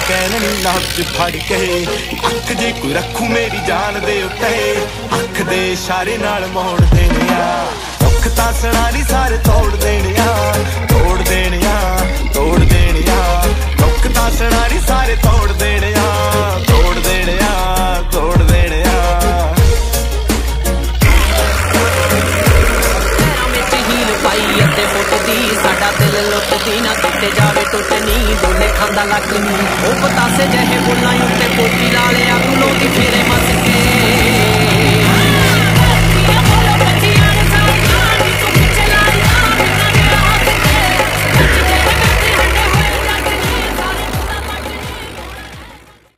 कैननी नब्ज फड़ के अख जे कोई रखू मेरी जान दे उत्ते अख दे इशारे नाल मोड़ देने दुख तां सणानी सारे तोड़ देने तोड़ देने तोड़ देने दुख तां सणानी सारे तोड़ देने तोड़ देने तोड़ देने अते फुटदी साडा दिल लुटदी ना टुटे जावे टुटनी डोले खांदा लग नी ओ पतासे जहे बुलाई उत्ते कोटी ला लिया गुलों दी फेरे मस